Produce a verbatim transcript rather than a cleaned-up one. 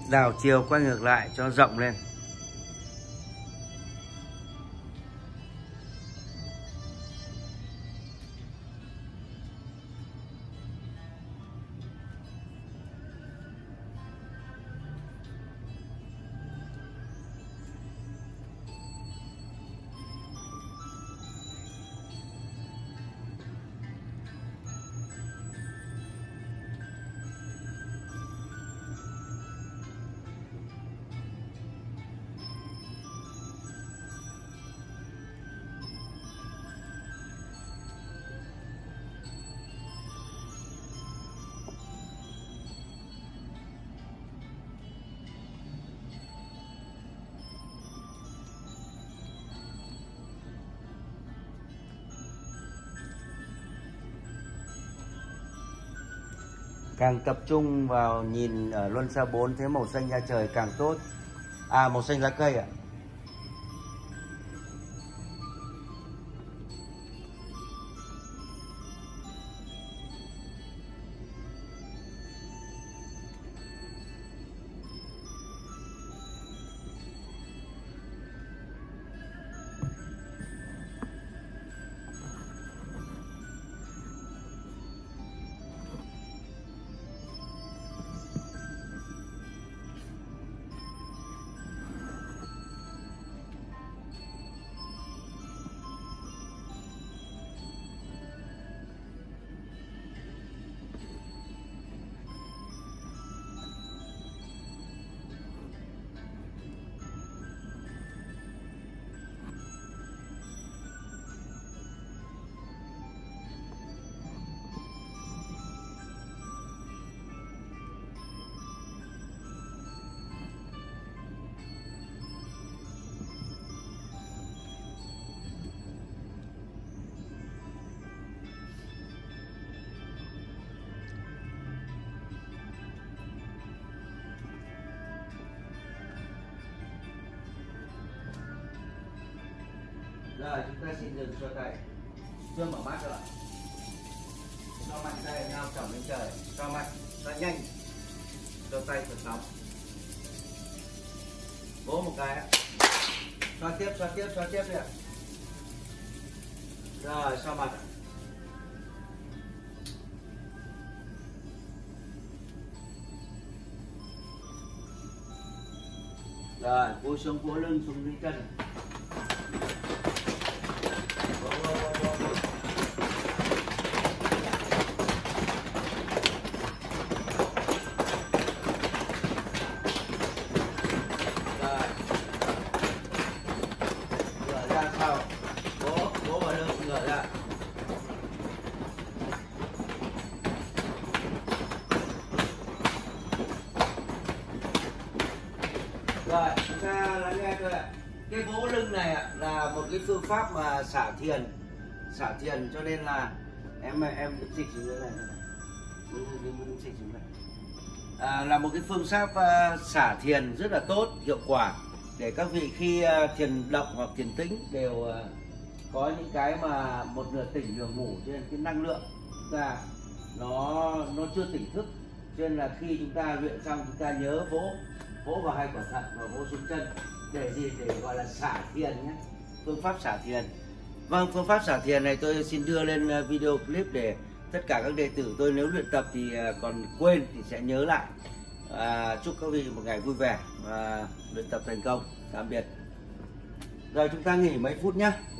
Đảo chiều quay ngược lại cho rộng lên. Càng tập trung vào nhìn ở luân xa bốn thấy màu xanh da trời càng tốt. À, màu xanh lá cây ạ. À? Rồi chúng ta xin dừng cho thầy. Chưa mở mắt rồi. Cho mạnh tay nào chỏng lên trời. Cho mạnh, cho nhanh. Cho tay thật nóng. Vỗ một cái. Xoa tiếp, xoa tiếp, xoa tiếp đi ạ. Rồi, xoa mặt ạ. Rồi, cúi xuống vỗ lưng xuống dưới chân. Rồi, chúng ta lắng nghe thôi ạ. Cái vỗ lưng này ạ là một cái phương pháp mà xả thiền, xả thiền cho nên là em em dịch xuống dưới này, dịch xuống này. À, là một cái phương pháp uh, xả thiền rất là tốt, hiệu quả để các vị khi uh, thiền động hoặc thiền tĩnh đều uh, có những cái mà một nửa tỉnh nửa ngủ, cho nên cái năng lượng chúng ta nó nó chưa tỉnh thức, cho nên là khi chúng ta luyện xong chúng ta nhớ vỗ vỗ vào hai quả thận và vỗ xuống chân để gì, để gọi là xả thiền nhé, phương pháp xả thiền. Vâng, phương pháp xả thiền này tôi xin đưa lên video clip để tất cả các đệ tử tôi nếu luyện tập thì còn quên thì sẽ nhớ lại. À, chúc các vị một ngày vui vẻ và luyện tập thành công. Tạm biệt. Rồi chúng ta nghỉ mấy phút nhé.